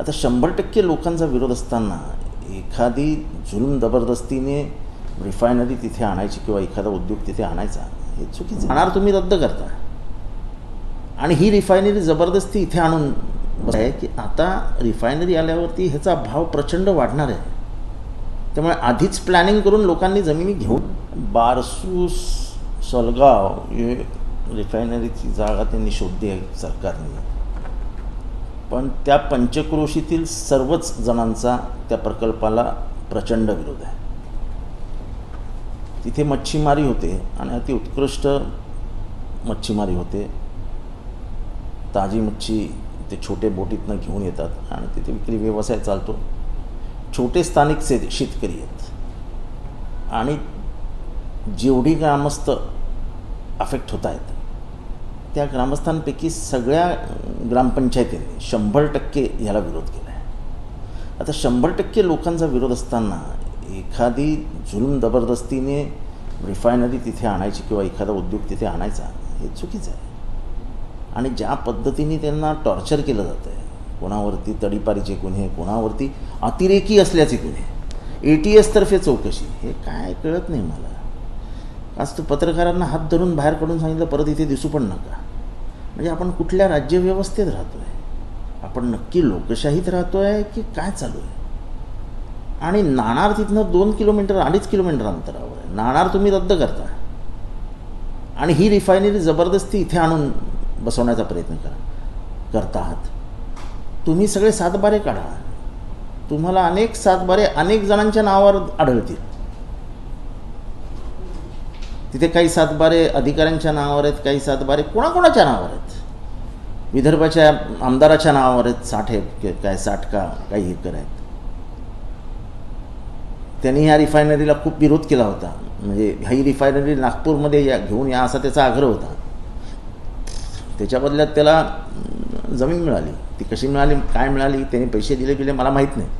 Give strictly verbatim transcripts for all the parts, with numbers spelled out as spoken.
आता शंभर टक्के लोकांचा विरोध असताना एखादी जुलूम जबरदस्तीने रिफायनरी तिथे आणायची किंवा एखादा उद्योग तिथे आणायचा हे चुकीचं आहे. आणणार तुम्ही रद्द करता आणि ही रिफायनरी जबरदस्ती इथे आणून आहे की आता रिफायनरी आल्यावरती ह्याचा भाव प्रचंड वाढणार आहे. त्यामुळे आधीच प्लॅनिंग करून लोकांनी जमिनी घेऊन बारसूस सलगाव हे रिफायनरीची जागा त्यांनी शोधली आहे सरकारने. पण त्या पंचक्रोशीतील सर्वच जणांचा त्या प्रकल्पाला प्रचंड विरोध आहे. तिथे मच्छीमारी होते आणि अति उत्कृष्ट मच्छीमारी होते. ताजी मच्छी ते छोटे बोटीतनं घेऊन येतात आणि तिथे विक्री व्यवसाय चालतो. छोटे स्थानिक से शेतकरी आहेत आणि जेवढी ग्रामस्थ अफेक्ट होत आहेत त्या ग्रामस्थांपैकी सगळ्या ग्रामपंचायतींनी शंभर टक्के ह्याला विरोध केला आहे. आता शंभर टक्के लोकांचा विरोध असताना एखादी जुलूम जबरदस्तीने रिफायनरी तिथे आणायची किंवा एखादा उद्योग तिथे आणायचा हे चुकीचं आहे. आणि ज्या पद्धतीने त्यांना टॉर्चर केलं जातं आहे, कोणावरती तडीपारीचे गुन्हे, कोणावरती अतिरेकी असल्याचे गुन्हे, ए टी एसतर्फे चौकशी, हे काय कळत नाही मला. आज तो पत्रकारांना हात धरून बाहेर काढून सांगितलं परत इथे दिसू पण नका. म्हणजे आपण कुठल्या राज्यव्यवस्थेत राहतो आहे? आपण नक्की लोकशाहीत राहतो आहे की काय चालू आहे? आणि नाणार तिथनं दोन किलोमीटर अडीच किलोमीटर अंतरावर आहे. नाणार तुम्ही रद्द करता आणि ही रिफायनरी जबरदस्ती इथे आणून बसवण्याचा प्रयत्न करा करता आहात. तुम्ही सगळे सातबारे काढा. तुम्हाला अनेक सातबारे अनेक जणांच्या नावावर आढळतील. तिथे काही सातबारे अधिकाऱ्यांच्या नावावर आहेत, काही सातबारे कोणाकोणाच्या नावावर आहेत. विदर्भाच्या आमदाराच्या नावावर आहेत, साठ हे काय साठ का काही एकर आहेत. त्यांनी ह्या रिफायनरीला खूप विरोध केला होता. म्हणजे ही रिफायनरी नागपूरमध्ये या घेऊन या असा त्याचा आग्रह होता. त्याच्या बदल्यात त्याला जमीन मिळाली. ती कशी मिळाली, काय मिळाली, त्याने पैसे दिले गेले मला माहीत नाही.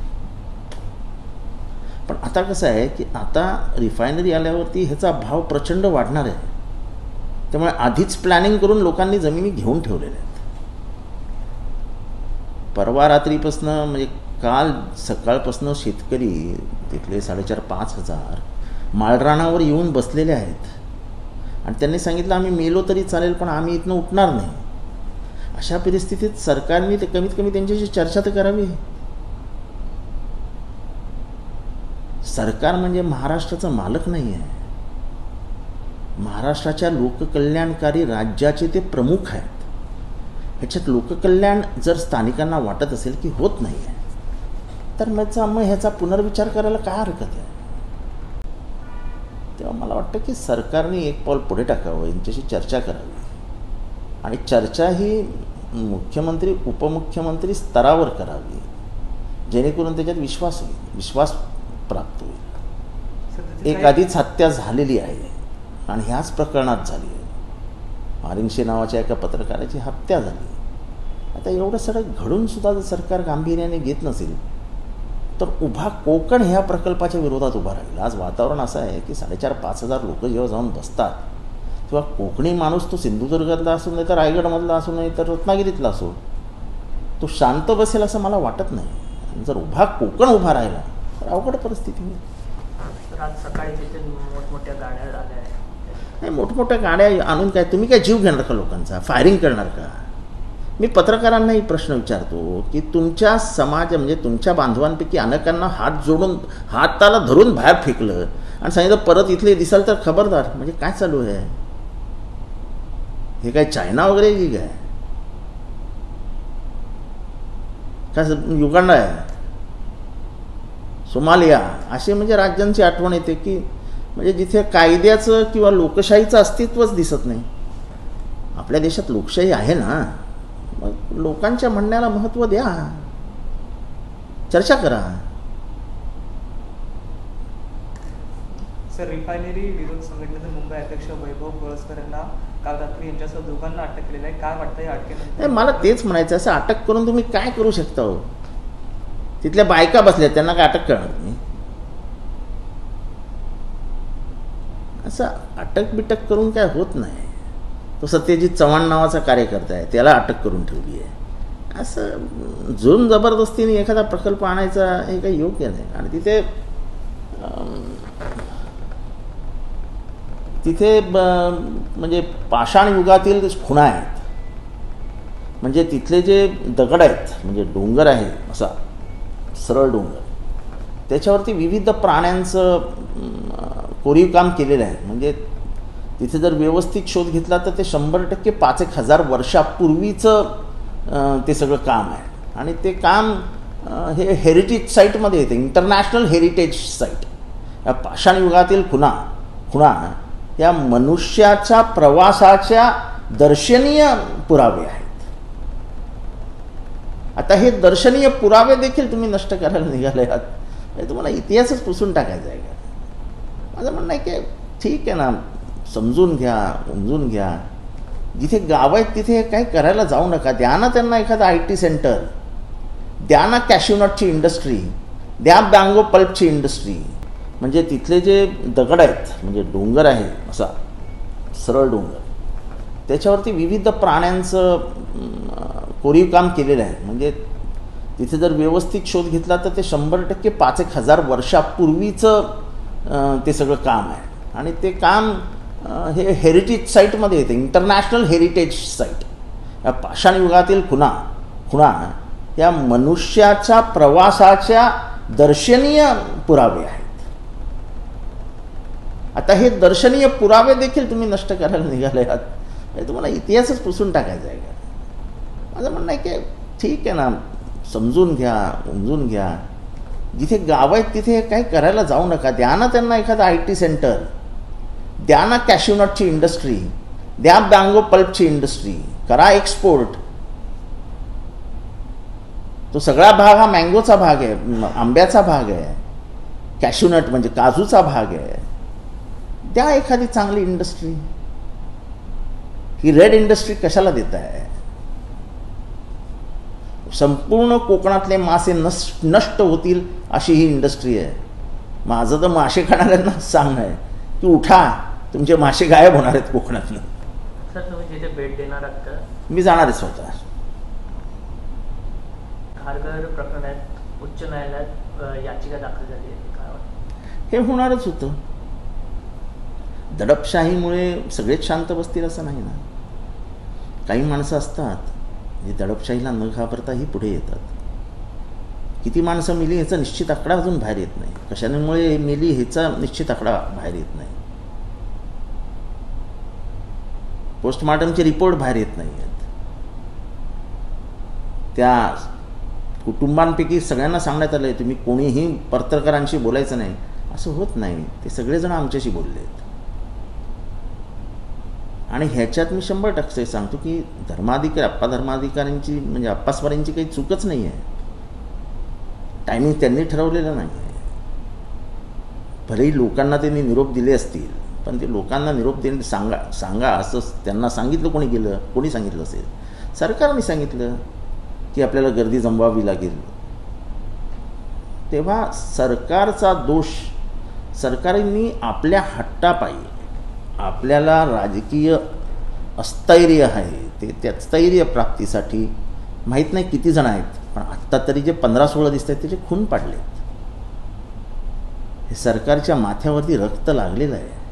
पण आता कसं आहे की आता रिफायनरी आल्यावरती ह्याचा भाव प्रचंड वाढणार आहे. त्यामुळे आधीच प्लॅनिंग करून लोकांनी जमिनी घेऊन ठेवलेल्या आहेत. परवा रात्रीपासून म्हणजे काल सकाळपासून शेतकरी तिथले साडेचार पाच हजार माळरानावर येऊन बसलेले आहेत आणि त्यांनी सांगितलं आम्ही मेलो तरी चालेल पण आम्ही इथनं उठणार नाही. अशा परिस्थितीत सरकारने ते कमीत कमी त्यांच्याशी चर्चा तर करावी. सरकार म्हणजे महाराष्ट्राचा मालक नाही आहे. महाराष्ट्राच्या लोककल्याणकारी राज्याचे ते प्रमुख आहेत. ह्याच्यात लोककल्याण जर स्थानिकांना वाटत असेल की होत नाही आहे तर मग मग ह्याचा पुनर्विचार करायला काय हरकत आहे. तेव्हा मला वाटतं की सरकारने एक पाऊल पुढे टाकावं, यांच्याशी चर्चा करावी आणि चर्चा ही मुख्यमंत्री उपमुख्यमंत्री स्तरावर करावी जेणेकरून त्याच्यात विश्वास होईल, विश्वास प्राप्त होईल. एक आधीच हत्या झालेली आहे आणि ह्याच प्रकरणात झाली आहे. मारिंगशे नावाच्या एका पत्रकाराची हत्या झाली. आता एवढं सगळं घडून सुद्धा जर सरकार गांभीर्याने घेत नसेल तर उभा कोकण ह्या प्रकल्पाच्या विरोधात उभा राहील. आज वातावरण असं आहे की साडेचार पाच हजार लोक जेव्हा जाऊन बसतात तेव्हा कोकणी माणूस तो सिंधुदुर्गातला असो नाही तर रायगडमधला असो नाही तर रत्नागिरीतला असो तो शांत बसेल असं मला वाटत नाही. जर उभा कोकण उभा राहिला तर अवघड परिस्थिती होईल. आज सकाळी तिथे मोठमोठ्या गाड्या आल्या आहेत. नाही, मोठमोठ्या गाड्या आणून काय तुम्ही काय जीव घेणार का लोकांचा? फायरिंग करणार का? मी पत्रकारांनाही प्रश्न विचारतो की तुमच्या समाज म्हणजे तुमच्या बांधवांपैकी अनेकांना हात जोडून हाताला धरून बाहेर फेकलं आणि सांगितलं परत इथले दिसाल तर खबरदार. म्हणजे काय चालू आहे? हे काय चायना वगैरे की काय काय युगांडा आहे, सोमालिया असे म्हणजे राज्यांची आठवण येते की म्हणजे जिथे कायद्याचं किंवा लोकशाहीचं अस्तित्वच दिसत नाही. आपल्या देशात लोकशाही आहे ना, मग लोकांच्या म्हणण्याला महत्त्व द्या, चर्चा करा. सर, रिफायनरी विरोध संघटनेचे मुंबई अध्यक्ष वैभव पळसकर यांना काल रात्री यांच्यासह दोघांना अटक केलेली आहे. काय वाटतं या अटकेनंतर? मला तेच म्हणायचं, असं अटक करून तुम्ही काय करू शकता हो? तिथल्या बायका बसल्या त्यांना काय अटक करणार तुम्ही? असं अटक बिटक करून काय होत नाही. तो सत्यजित चव्हाण नावाचा कार्यकर्ता आहे, त्याला अटक करून ठेवली आहे. असं जुन जबरदस्तीने एखादा प्रकल्प आणायचा हे काही योग्य नाही. आणि तिथे तिथे म्हणजे पाषाण युगातील खुणा आहेत. म्हणजे तिथले जे दगड आहेत, म्हणजे डोंगर आहे असा सरळ डोंगर, त्याच्यावरती विविध प्राण्यांचं कोरीव काम केलेलं आहे. म्हणजे तिथे जर व्यवस्थित शोध घेतला तर ते शंभर टक्के पाच एक हजार वर्षापूर्वीचं ते सगळं काम आहे. आणि ते काम हे हेरिटेज साईटमध्ये येते, इंटरनॅशनल हेरिटेज साईट. या पाषाण युगातील खुणा खुणा या मनुष्याच्या प्रवासाच्या दर्शनीय पुरावे आहेत. आता हे दर्शनीय पुरावे देखील तुम्ही नष्ट करायला निघाले आहात, म्हणजे तुम्हाला इतिहासच पुसून टाकायचा आहे का? माझं म्हणणं आहे की ठीक आहे ना, समजून घ्या, उमजून घ्या. जिथे गाव आहेत तिथे काही करायला जाऊ नका. द्या ना त्यांना एखादं आय टी सेंटर, द्या ना कॅश्यूनटची इंडस्ट्री, द्या बँगो पल्पची इंडस्ट्री. म्हणजे तिथले जे दगड आहेत, म्हणजे डोंगर आहे असा सरळ डोंगर, त्याच्यावरती विविध प्राण्यांचं कोरीव काम केलेलं आहे. म्हणजे तिथे जर व्यवस्थित शोध घेतला तर ते शंभर टक्के पाच एक हजार वर्षापूर्वीचं ते सगळं काम आहे. आणि ते काम हे हेरिटेज साईटमध्ये येते, इंटरनॅशनल हेरिटेज साईट. या पाषाण युगातील खुणा खुणा या मनुष्याच्या प्रवासाच्या दर्शनीय पुरावे आहेत. आता हे दर्शनीय पुरावे देखील तुम्ही नष्ट करायला निघाले आहात, म्हणजे तुम्हाला इतिहासच पुसून टाकायचा आहे का? माझं म्हणणं आहे की ठीक आहे ना, समजून घ्या, उमजून घ्या. जिथे गाव आहेत तिथे काही करायला जाऊ नका. द्या ना त्यांना एखादं आय टी सेंटर, द्या ना कॅश्यूनटची इंडस्ट्री, द्या बँगो पल्पची इंडस्ट्री, करा एक्सपोर्ट. तो सगळा भाग हा मँगोचा भाग आहे, आंब्याचा भाग आहे. कॅश्यूनट म्हणजे काजूचा भाग आहे. द्या एखादी चांगली इंडस्ट्री. ही रेड इंडस्ट्री कशाला देत आहे? संपूर्ण कोकणातले मासे नष्ट नष्ट होतील अशी ही इंडस्ट्री आहे. माझं तर मासे खाणाऱ्यांना सांगणं आहे की उठा, तुमचे मासे गायब होणार आहेत कोकणातनं. सर तुम्ही तिथे भेट देणार आहात का? मी जाणार आहे स्वतः. खारघर प्रकरणात उच्च न्यायालयात याचिका दाखल झाली आहे, काय वाटतं? हे होणारच होतं. दडपशाहीमुळे सगळेच शांत बसतील असं नाही ना. काही माणसं असतात जे दडपशाहीला न घाबरताही पुढे येतात. किती माणसं मेली ह्याचा निश्चित आकडा अजून बाहेर येत नाही. कशामुळे मेली ह्याचा निश्चित आकडा बाहेर येत नाही. पोस्टमॉर्टमचे रिपोर्ट बाहेर येत नाही आहेत. त्या कुटुंबांपैकी सगळ्यांना सांगण्यात आलं आहे तुम्ही कोणीही पत्रकारांशी बोलायचं नाही. असं होत नाही. ते सगळेजण आमच्याशी बोलले आहेत. आणि ह्याच्यात मी शंभर टक्के सांगतो की धर्माधिकारी अप्पा धर्माधिकाऱ्यांची म्हणजे अप्पास्वारींची काही चूकच नाही आहे. टायमिंग त्यांनी ठरवलेलं नाही आहे. भलेही लोकांना त्यांनी निरोप दिले असतील, पण ते लोकांना निरोप देणे सांगा सांगा असं त्यांना सांगितलं कोणी गेलं? कोणी सांगितलं असेल? सरकारने सांगितलं की आपल्याला गर्दी जमवावी लागेल. तेव्हा सरकारचा दोष, सरकारने आपल्या हट्टापायी आपल्याला राजकीय अस्थैर्य आहे, ते त्या स्थैर्य प्राप्तीसाठी माहीत नाही किती जण आहेत, पण आत्ता तरी जे पंधरा सोळा दिसत आहेत त्याचे खून पाडलेत. हे सरकारच्या माथ्यावरती रक्त लागलेलं आहे.